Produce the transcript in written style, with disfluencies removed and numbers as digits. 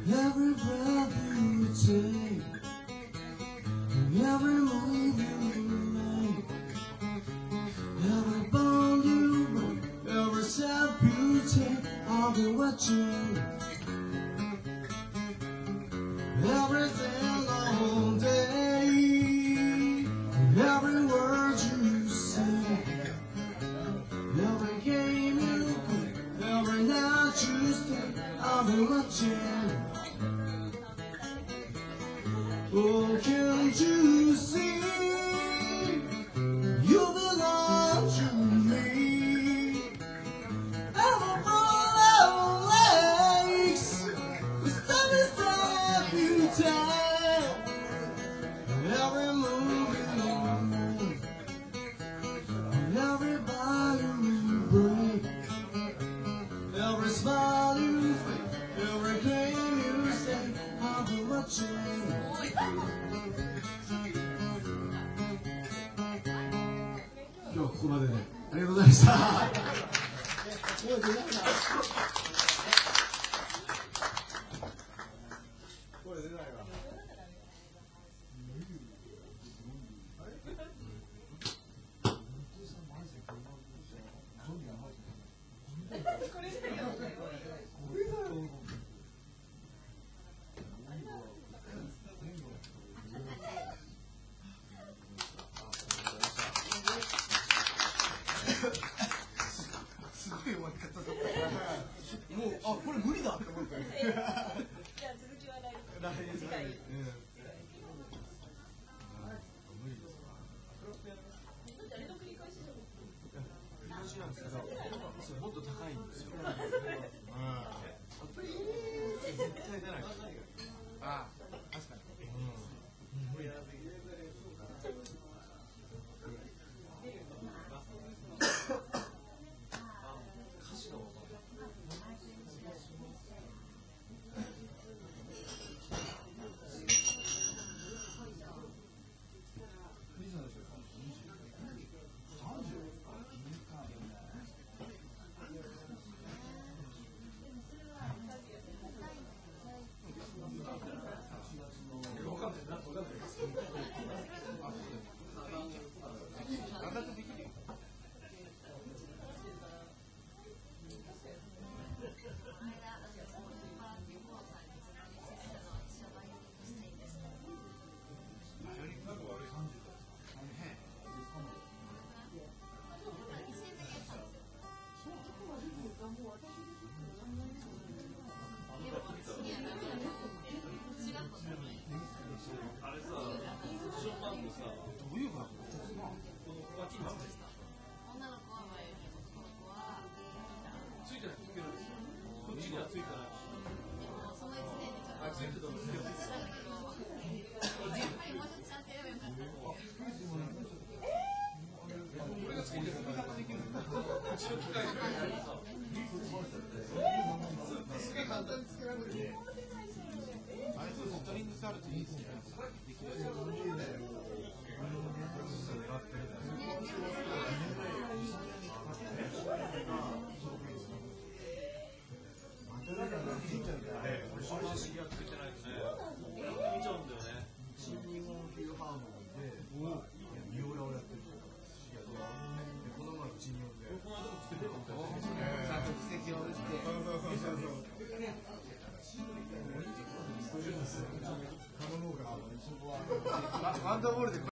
Every breath you take, every move you make, every bond you break, every step you take, I'll be watching. Everything all day, every word you say, every game you play, every night you stay, I'll be watching. Oh, can't you see, you belong to me. I'm full of lakes, the sun is time you tell. Every move you make, every body you break, every smile you fake, every game you say, I'll be watching. 今日はここまででありがとうございました。これ出ないわ。すごい終わり方だった。もうこれ無理だって思って。じゃあ続きは来次回。無理ですわ。あれの繰り返しじゃん。繰り返しなんですけど、もっと高いんですよ。絶対出ない。あ、確かに。ワンダーボールで